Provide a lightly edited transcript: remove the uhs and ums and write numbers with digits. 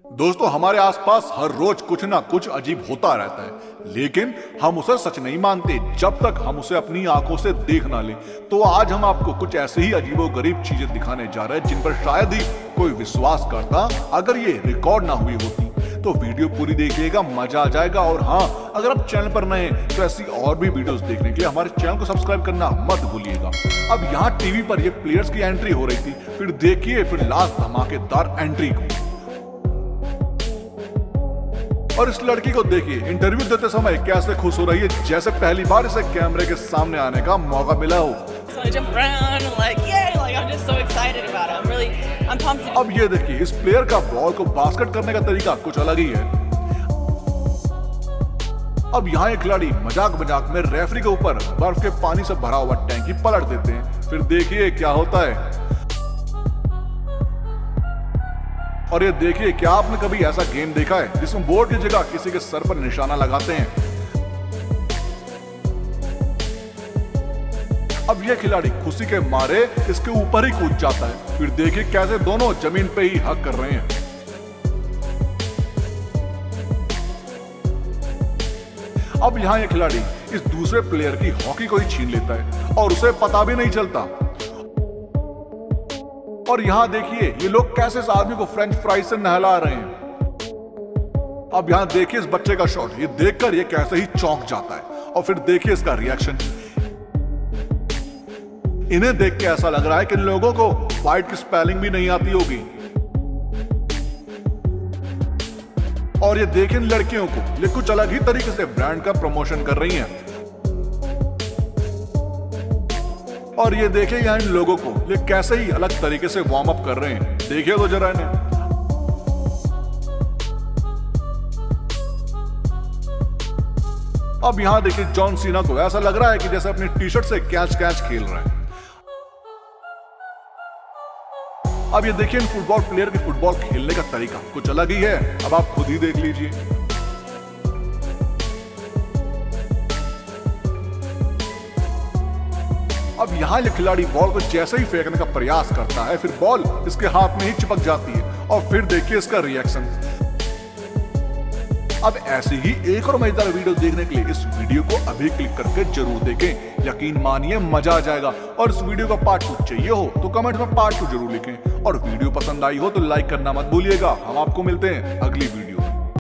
दोस्तों, हमारे आसपास हर रोज कुछ ना कुछ अजीब होता रहता है, लेकिन हम उसे सच नहीं मानते जब तक हम उसे अपनी आंखों से देख ना लें। तो आज हम आपको कुछ ऐसे ही अजीबोगरीब चीजें दिखाने जा रहे हैं जिन पर शायद ही कोई विश्वास करता अगर ये रिकॉर्ड ना हुई होती। तो वीडियो पूरी देखिएगा, मजा आ जाएगा। और हाँ, अगर आप चैनल पर नए हैं तो ऐसी और भी वीडियोस देखने के लिए हमारे चैनल को सब्सक्राइब करना मत भूलिएगा। अब यहाँ टीवी पर ये प्लेयर्स की एंट्री हो रही थी, फिर देखिए फिर लास्ट धमाकेदार एंट्री को। और इस लड़की को देखिए इंटरव्यू देते समय कैसे खुश हो रही है, जैसे पहली बार इसे कैमरे के सामने आने का मौका मिला हो। अब ये देखिए इस प्लेयर का बॉल को बास्केट करने का तरीका कुछ अलग ही है। अब यहाँ एक खिलाड़ी मजाक मजाक में रेफरी के ऊपर बर्फ के पानी से भरा हुआ टैंकी पलट देते हैं। फिर देखिए क्या होता है। और ये देखिए, क्या आपने कभी ऐसा गेम देखा है जिसमें बोर्ड की जगह किसी के सर पर निशाना लगाते हैं। अब ये खिलाड़ी खुशी के मारे इसके ऊपर ही कूद जाता है। फिर देखिए कैसे दोनों जमीन पे ही हक कर रहे हैं। अब यहाँ ये खिलाड़ी इस दूसरे प्लेयर की हॉकी को ही छीन लेता है और उसे पता भी नहीं चलता। और यहाँ देखिए ये लोग कैसे इस आदमी को फ्रेंच फ्राइज से नहला रहे हैं। अब यहाँ देखिए इस बच्चे का शॉट, ये देखकर ये कैसे ही चौंक जाता है। और फिर देखिए इसका रिएक्शन। इन्हें देख के ऐसा लग रहा है कि इन लोगों को फाइट की स्पेलिंग भी नहीं आती होगी। और ये देखिए इन लड़कियों को, ये कुछ अलग ही तरीके से ब्रांड का प्रमोशन कर रही हैं। और ये देखिए यहाँ इन लोगों को ये कैसे ही अलग तरीके से वार्म अप कर रहे हैं। देखिए तो जरा इन्हें। अब यहाँ देखिए जॉन सीना को ऐसा लग रहा है कि जैसे अपनी टी शर्ट से कैच खेल रहे हैं। अब ये देखिए इन फुटबॉल प्लेयर के फुटबॉल खेलने का तरीका कुछ अलग ही है। अब आप खुद ही देख लीजिए। अब यहाँ ये खिलाड़ी बॉल को जैसे ही फेंकने का प्रयास करता है, फिर बॉल इसके हाथ में ही चिपक जाती है। और फिर देखिए इसका रिएक्शन। अब ऐसी ही एक और मजेदार वीडियो देखने के लिए इस वीडियो को अभी क्लिक करके जरूर देखें। यकीन मानिए मजा आ जाएगा। और इस वीडियो का पार्ट 2 चाहिए हो तो कमेंट में पार्ट 2 जरूर लिखें। और वीडियो पसंद आई हो तो लाइक करना मत भूलिएगा। हम आपको मिलते हैं अगली वीडियो।